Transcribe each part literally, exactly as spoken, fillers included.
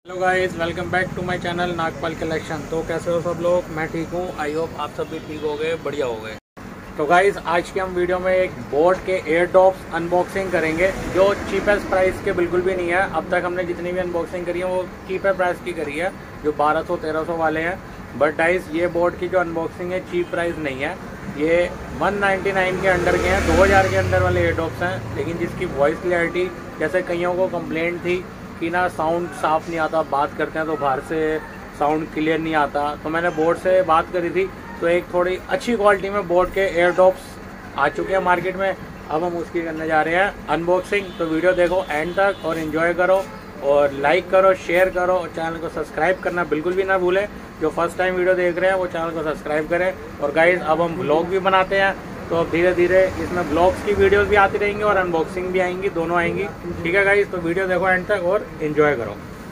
Hello guys, welcome back to my channel Nagpal collection. तो कैसे हो सब लोग? मैं ठीक हूँ। आई होप आप सब भी ठीक हो गए, बढ़िया हो गए। तो गाइस, आज की हम वीडियो में एक बोट के एयर ड्रॉप्स अनबॉक्सिंग करेंगे जो चीपेस्ट प्राइस के बिल्कुल भी नहीं है। अब तक हमने जितनी भी अनबॉक्सिंग करी है वो चीपर प्राइस की करी है, जो बारह सौ तेरह सौ वाले हैं। बट गाइस, ये बोट की जो अनबॉक्सिंग है चीप प्राइस नहीं है, ये वन नाइन्टी नाइन के अंडर के हैं, दो हज़ार के अंदर वाले एयर ड्रॉप्स हैं। लेकिन जिसकी वॉइस क्लैरिटी, जैसे कईयों को कंप्लेंट थी कि ना साउंड साफ़ नहीं आता, बात करते हैं तो बाहर से साउंड क्लियर नहीं आता, तो मैंने बोट से बात करी थी, तो एक थोड़ी अच्छी क्वालिटी में बोट के एयर ड्रॉप्स आ चुके हैं मार्केट में। अब हम उसकी करने जा रहे हैं अनबॉक्सिंग। तो वीडियो देखो एंड तक और एंजॉय करो, और लाइक करो, शेयर करो, और चैनल को सब्सक्राइब करना बिल्कुल भी ना भूलें। जो फर्स्ट टाइम वीडियो देख रहे हैं वो चैनल को सब्सक्राइब करें। और गाइस, अब हम ब्लॉग भी बनाते हैं, तो अब धीरे धीरे इसमें ब्लॉग्स की वीडियोस भी आती रहेंगी और अनबॉक्सिंग भी आएंगी, दोनों आएंगी। ठीक है गाइस, तो वीडियो देखो एंड तक और एंजॉय करो।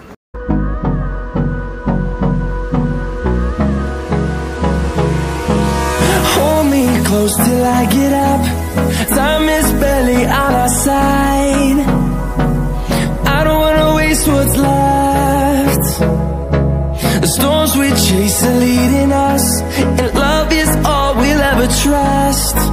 Hold me close till I get up. Time is barely on our side. I don't wanna waste what's left. The storms we chase are leading us, and love is all we'll ever trust.